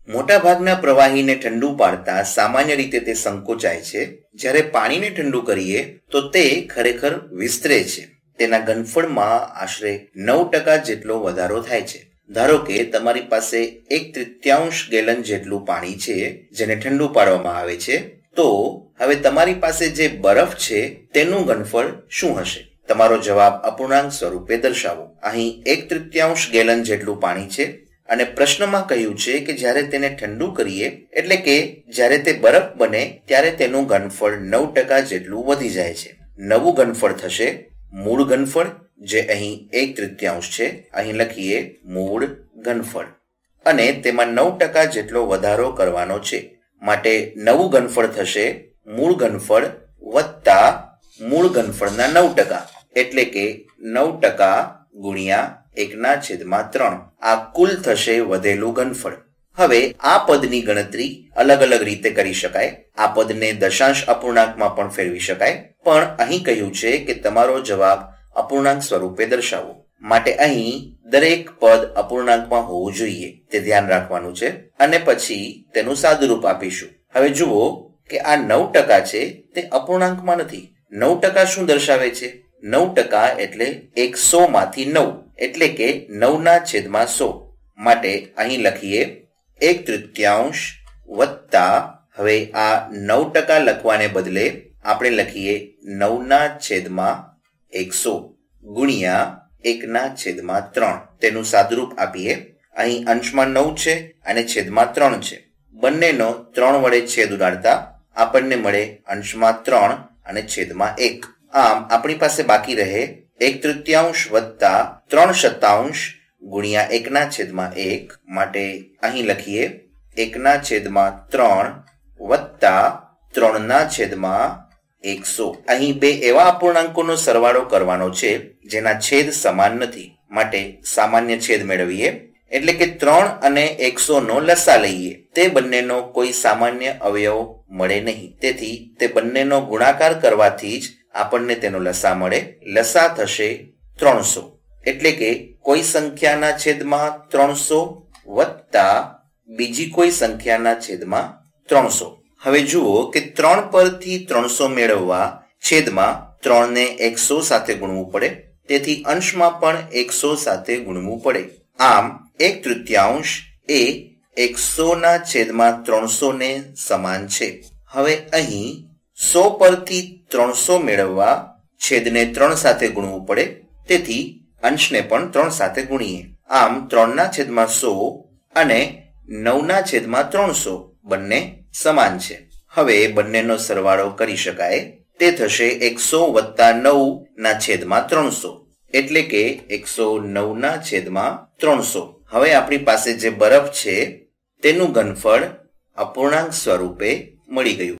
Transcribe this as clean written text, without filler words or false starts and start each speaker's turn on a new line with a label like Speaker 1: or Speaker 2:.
Speaker 1: મોટાભાગના પ્રવાહીને ઠંડુ પાડતા સામાન્ય રીતે તે સંકોચાય છે. જ્યારે પાણીને ઠંડુ કરીએ તો તે ખરેખર વિસ્તરે છે. તેના ઘનફળમાં આશરે 9% જેટલો વધારો થાય છે. ધારો કે તમારી પાસે 1/3 ગેલન જેટલું પાણી છે જેને ઠંડુ પાડવામાં આવે છે. તો હવે તમારી પાસે જે બરફ છે તેનું ઘનફળ શું હશે? તમારો જવાબ અપૂર્ણાંક સ્વરૂપે દર્શાવો. અહીં 1/3 ગેલન જેટલું પાણી છે અને પ્રશ્નમાં કહ્યું છે કે જ્યારે તેને ઠંડુ કરીએ એટલે કે જ્યારે તે બરફ બને ત્યારે તેનું ઘનફળ 9% જેટલું વધી જાય છે. નવું ઘનફળ થશે મૂળ ઘનફળ, જે અહીં 1/3 છે. અહીં લખીએ મૂળ ઘનફળ અને તેમાં 9% જેટલો વધારો કરવાનો છે. માટે નવું ઘનફળ થશે મૂળ ઘનફળ વત્તા મૂળ ઘનફળના 9%, એટલે કે 9% ગુણ્યા 1/3. આ કુલ થશે વધેલું ઘનફળ. હવે આ પદની ગણતરી અલગ અલગ રીતે કરી શકાય. આ પદને દશાંશ અપૂર્ણાંકમાં પણ ફેરવી શકાય, પણ અહીં કહ્યું છે કે તમારો જવાબ અપૂર્ણાંક સ્વરૂપે દર્શાવો. માટે અહીં દરેક પદ અપૂર્ણાંકમાં હોવું જોઈએ તે ધ્યાન રાખવાનું છે અને પછી તેનું સાદુરૂપ આપીશું. હવે જુઓ કે આ 9% છે તે અપૂર્ણાંકમાં નથી. 9% શું દર્શાવે છે? 9% એટલે 100 માંથી 9, એટલે કે 9/100. માટે અહીં લખીએ 1/3 વત્તા, હવે આ 9% લખવાને બદલે આપણે લખીએ 9/100 ગુણ્યા 1/3. તેનું સાદુરૂપ આપીએ. અહીં અંશમાં 9 છે અને છેદમાં 3 છે. બંનેનો 3 વડે છેદ ઉડાડતા આપણને મળે અંશમાં 3 અને છેદમાં 1. આમ આપણી પાસે બાકી રહે 1/3 વત્તા 3/7 ગુણ્યા 1/1. માટે અહીં લખીએ 1/3 વત્તા 3/100. અહીં બે એવા અપૂર્ણાંકોનો સરવાળો કરવાનો છે જેના છેદ સમાન નથી. માટે સામાન્ય છેદ મેળવીએ, એટલે કે 3 અને 100 નો લસા લઈએ. તે બંનેનો કોઈ સામાન્ય અવયવ મળે નહીં. તેથી તે બંનેનો ગુણાકાર કરવાથી જ આપણને તેનો લસા મળે. લસા થશે 300, એટલે કે કોઈ સંખ્યાના છેદમાં 300 વત્તા બીજી કોઈ સંખ્યાના છેદમાં 300. હવે જુઓ કે 3 પરથી 300 મેળવવા છેદમાં 3 ને 100 સાથે ગુણવું પડે. તેથી અંશમાં પણ 100 સાથે ગુણવું પડે. આમ 1/3 એ 100/300 ને સમાન છે. હવે અહીં 100 પરથી 300 મેળવવા છેદને 3 સાથે ગુણવું પડે. તેથી અંશને પણ 3 સાથે ગુણીએ. આમ 3/100 અને 9/300 બંને સમાન છે. હવે બંનેનો સરવાળો કરી શકાય. તે થશે 100 વત્તા 9/300, એટલે કે 109/300. હવે આપણી પાસે જે બરફ છે તેનું ઘનફળ અપૂર્ણાંક સ્વરૂપે મળી ગયું.